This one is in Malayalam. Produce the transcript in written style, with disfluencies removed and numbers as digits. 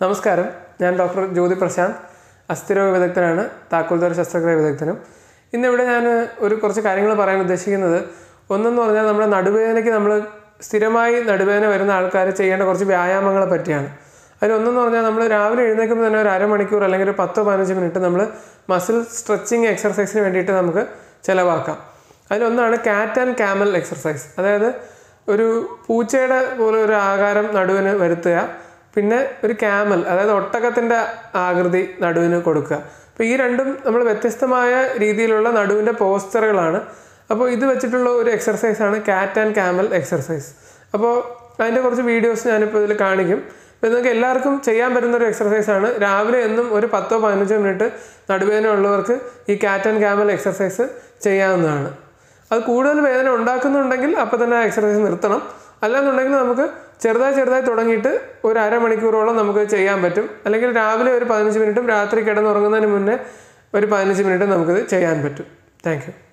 നമസ്കാരം, ഞാൻ ഡോക്ടർ ജ്യോതി പ്രശാന്ത്, അസ്ഥിരോഗ വിദഗ്ധനാണ്, താക്കോൽദ്വാര ശസ്ത്രക്രിയ വിദഗ്ധനും. ഇന്നിവിടെ ഞാൻ കുറച്ച് കാര്യങ്ങൾ പറയാൻ ഉദ്ദേശിക്കുന്നത്, ഒന്നെന്ന് പറഞ്ഞാൽ നമ്മുടെ നടുവേദനയ്ക്ക് നമ്മൾ സ്ഥിരമായി നടുവേദന വരുന്ന ആൾക്കാർ ചെയ്യേണ്ട കുറച്ച് വ്യായാമങ്ങളെ പറ്റിയാണ്. അതിലൊന്നെന്ന് പറഞ്ഞാൽ നമ്മൾ രാവിലെ എഴുന്നേൽക്കുമ്പോൾ തന്നെ ഒരു അരമണിക്കൂർ അല്ലെങ്കിൽ ഒരു 10-15 മിനിറ്റ് നമ്മൾ മസിൽ സ്ട്രെച്ചിങ് എക്സർസൈസിന് വേണ്ടിയിട്ട് നമുക്ക് ചിലവാക്കാം. അതിലൊന്നാണ് കാറ്റ് ആൻഡ് ക്യാമൽ എക്സർസൈസ്. അതായത് ഒരു പൂച്ചയുടെ പോലെ ഒരു ആകാരം നടുവിന് വരുത്തുക, പിന്നെ ഒരു ക്യാമൽ അതായത് ഒട്ടകത്തിൻ്റെ ആകൃതി നടുവിന് കൊടുക്കുക. അപ്പോൾ ഈ രണ്ടും നമ്മൾ വ്യത്യസ്തമായ രീതിയിലുള്ള നടുവിൻ്റെ പോസ്റ്ററുകളാണ്. അപ്പോൾ ഇത് വെച്ചിട്ടുള്ള ഒരു എക്സർസൈസാണ് കാറ്റ് ആൻഡ് ക്യാമൽ എക്സർസൈസ്. അപ്പോൾ അതിൻ്റെ കുറച്ച് വീഡിയോസ് ഞാനിപ്പോൾ ഇതിൽ കാണിക്കും. അപ്പോൾ നിങ്ങൾക്ക് എല്ലാവർക്കും ചെയ്യാൻ പറ്റുന്നൊരു എക്സർസൈസാണ്. രാവിലെ എന്നും ഒരു 10-15 മിനിറ്റ് നടുവേദന ഉള്ളവർക്ക് ഈ കാറ്റ് ആൻഡ് ക്യാമൽ എക്സർസൈസ് ചെയ്യാവുന്നതാണ്. അത് കൂടുതൽ വേദന ഉണ്ടാക്കുന്നുണ്ടെങ്കിൽ അപ്പോൾ തന്നെ ആ എക്സർസൈസ് നിർത്തണം. അല്ലാന്നുണ്ടെങ്കിൽ നമുക്ക് ചെറുതായി തുടങ്ങിയിട്ട് ഒരു അരമണിക്കൂറോളം നമുക്ക് ചെയ്യാൻ പറ്റും. അല്ലെങ്കിൽ രാവിലെ ഒരു 15 മിനിറ്റും രാത്രി കിടന്നുറങ്ങുന്നതിന് മുന്നേ ഒരു 15 മിനിറ്റും നമുക്കിത് ചെയ്യാൻ പറ്റും. Thank U.